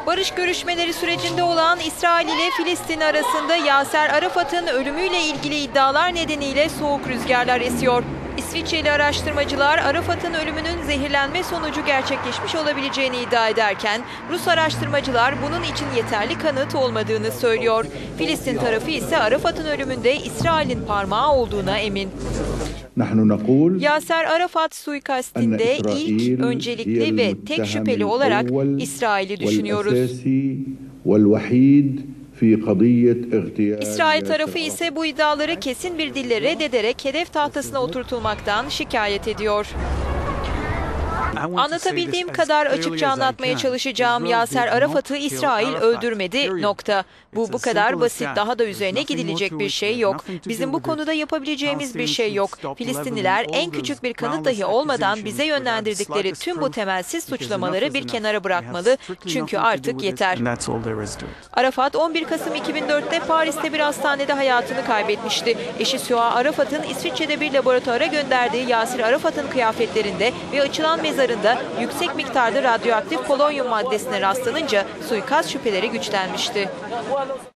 Barış görüşmeleri sürecinde olan İsrail ile Filistin arasında Yaser Arafat'ın ölümüyle ilgili iddialar nedeniyle soğuk rüzgarlar esiyor. İsviçreli araştırmacılar Arafat'ın ölümünün zehirlenme sonucu gerçekleşmiş olabileceğini iddia ederken Rus araştırmacılar bunun için yeterli kanıt olmadığını söylüyor. Filistin tarafı ise Arafat'ın ölümünde İsrail'in parmağı olduğuna emin. Yaser Arafat suikastinde ilk, öncelikli ve tek şüpheli olarak İsrail'i düşünüyoruz. İsrail tarafı ise bu iddiaları kesin bir dille reddederek hedef tahtasına oturtulmaktan şikayet ediyor. Anlatabildiğim kadar açıkça anlatmaya çalışacağım. Yaser Arafat'ı İsrail öldürmedi. Nokta. Bu kadar basit. Daha da üzerine gidilecek bir şey yok. Bizim bu konuda yapabileceğimiz bir şey yok. Filistinliler en küçük bir kanıt dahi olmadan bize yönlendirdikleri tüm bu temelsiz suçlamaları bir kenara bırakmalı. Çünkü artık yeter. Arafat 11 Kasım 2004'te Paris'te bir hastanede hayatını kaybetmişti. Eşi Süha Arafat'ın İsviçre'de bir laboratuvara gönderdiği Yaser Arafat'ın kıyafetlerinde ve açılan mezarında yüksek miktarda radyoaktif polonyum maddesine rastlanınca suikast şüpheleri güçlenmişti.